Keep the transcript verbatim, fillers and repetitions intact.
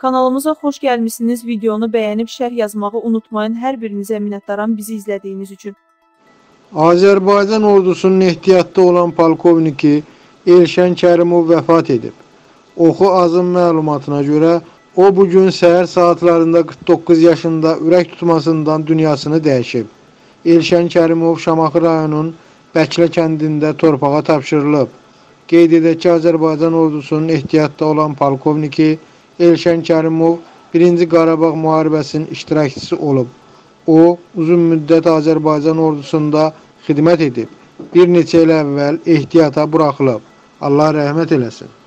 Kanalımıza xoş gəlmişsiniz. Videonu bəyənib şərh yazmağı unutmayın. Hər birinizə minnətdaram bizi izlədiyiniz üçün. Azərbaycan ordusunun ehtiyatda olan polkovniki Elşən Kərimov vəfat edib. Oxu Azın məlumatına görə o bugün səhər saatlarında qırx doqquz yaşında ürək tutmasından dünyasını dəyişib. Elşən Kərimov Şamaxı rayonunun Bəklə kəndində torpağa tapşırılıb. Qeyd edək ki, Azərbaycan ordusunun ehtiyatda olan polkovniki Elşən Kərimov birinci Qarabağ müharibəsinin iştirakçısı olub. O, uzun müddət Azərbaycan ordusunda xidmət edib. Bir neçə il əvvəl ehtiyata buraxılıb. Allah rəhmət eləsin.